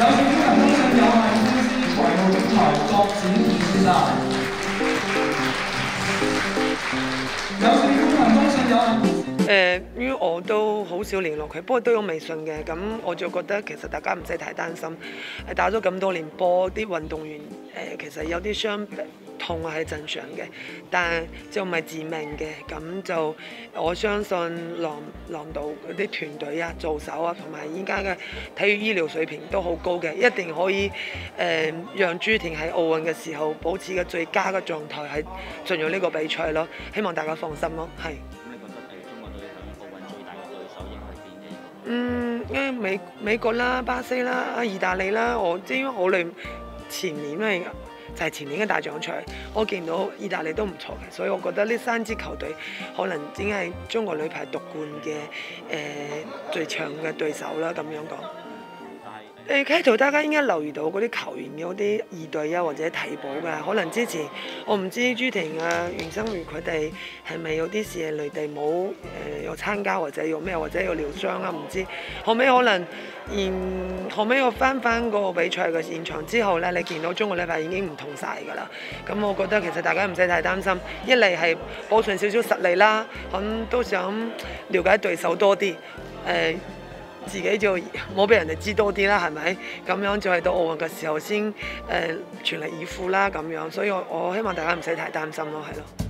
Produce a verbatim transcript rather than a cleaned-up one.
有請中人通訊有限公司財務總裁郭展賢先生。有請中人通訊有限。 誒，因為我都好少聯絡佢，不過都有微信嘅，咁我就覺得其實大家唔使太擔心。誒，打咗咁多年波，啲運動員誒、呃、其實有啲傷痛係正常嘅，但係就唔係致命嘅。咁就我相信郎郎導嗰啲團隊啊、助手啊，同埋依家嘅體育醫療水平都好高嘅，一定可以誒、呃、讓朱婷喺奧運嘅時候保持嘅最佳嘅狀態，係進入呢個比賽咯。希望大家放心咯，係。嗯，因為美美國啦、巴西啦、意大利啦，我即係我哋前年咧就係、是、前年嘅大獎賽，我見到意大利都唔錯嘅，所以我覺得呢三支球隊可能只係中國女排奪冠嘅誒、呃、最強嘅對手啦，咁樣講。誒，開頭大家應該留意到嗰啲球員嘅嗰啲二隊啊，或者替補嘅，可能之前我唔知朱婷啊、袁心如佢哋係咪有啲事累地冇誒有參加，或者有咩，或者有療傷啊，唔知。後尾可能現後尾我翻翻個比賽嘅現場之後咧，你見到中國女排已經唔同晒㗎啦。咁我覺得其實大家唔使太擔心，一嚟係保存少少實力啦，咁都想了解對手多啲誒。呃自己就冇俾人哋知多啲啦，係咪？咁樣就係到奧運嘅時候先誒、呃、全力以赴啦，咁樣，所以我我希望大家唔使太擔心咯，係咯。